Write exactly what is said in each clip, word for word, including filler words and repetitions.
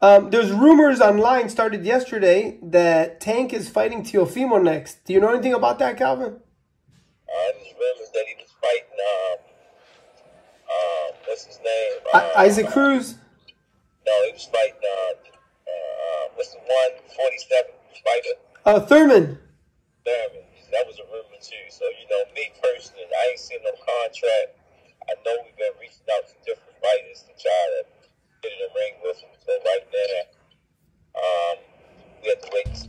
Um, there's rumors online started yesterday that Tank is fighting Teofimo next. Do you know anything about that, Calvin? Uh, there's rumors that he was fighting, um, uh, what's his name? I Uh, Isaac Cruz? No, he was fighting, uh, uh, what's the one forty-seven fighter? Uh, Thurman. Thurman. That was a rumor too. So, you know, me personally, I ain't seen no contract. I know we've been reaching out to different fighters to try to get in the ring with him. So right now, um, we have to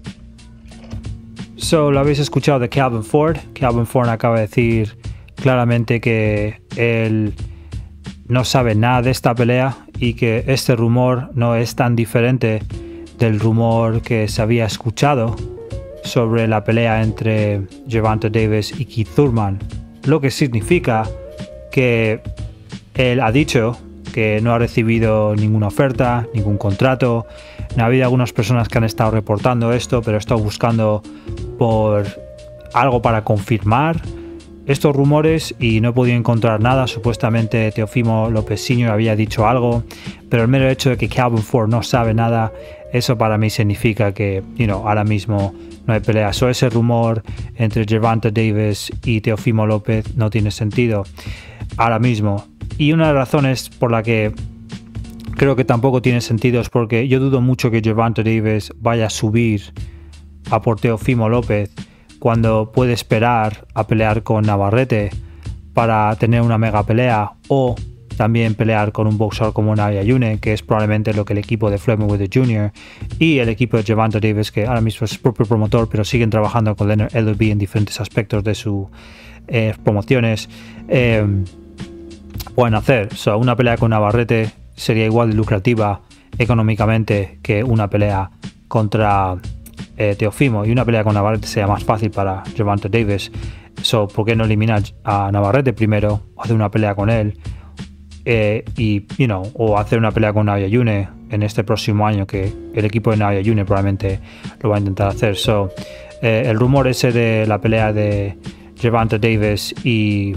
wait. So, lo habéis escuchado de Calvin Ford. Calvin Ford acaba de decir claramente que él no sabe nada de esta pelea y que este rumor no es tan diferente del rumor que se había escuchado sobre la pelea entre Gervonta Davis y Keith Thurman, lo que significa que él ha dicho que no ha recibido ninguna oferta, ningún contrato. Ha habido algunas personas que han estado reportando esto, pero he estado buscando por algo para confirmar estos rumores y no he podido encontrar nada. Supuestamente Teofimo López senior había dicho algo, pero el mero hecho de que Calvin Ford no sabe nada, eso para mí significa que, you know, ahora mismo no hay pelea. So, ese rumor entre Gervonta Davis y Teofimo López no tiene sentido ahora mismo. Y una de las razones por la que creo que tampoco tiene sentido es porque yo dudo mucho que Gervonta Davis vaya a subir a por Teofimo López cuando puede esperar a pelear con Navarrete para tener una mega pelea, o también pelear con un boxeador como Nayayune, que es probablemente lo que el equipo de Floyd Mayweather junior y el equipo de Gervonta Davis, que ahora mismo es su propio promotor, pero siguen trabajando con Leonard Ellerbe en diferentes aspectos de sus eh, promociones, eh, pueden hacer. So, una pelea con Navarrete sería igual de lucrativa económicamente que una pelea contra eh, Teofimo, y una pelea con Navarrete sería más fácil para Gervonta Davis. So, ¿por qué no eliminar a Navarrete primero, hacer una pelea con él eh, y, you know, o hacer una pelea con Nayayune en este próximo año, que el equipo de Nayayune probablemente lo va a intentar hacer? So, eh, el rumor ese de la pelea de Gervonta Davis y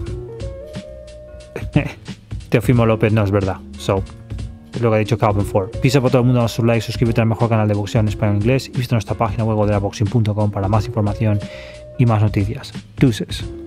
Teofimo López no es verdad. So, es lo que ha dicho Calvin Ford. Pisa por todo el mundo, a su like, suscríbete al mejor canal de boxeo en español e inglés y visita nuestra página web de la boxing punto com para más información y más noticias. Deuces.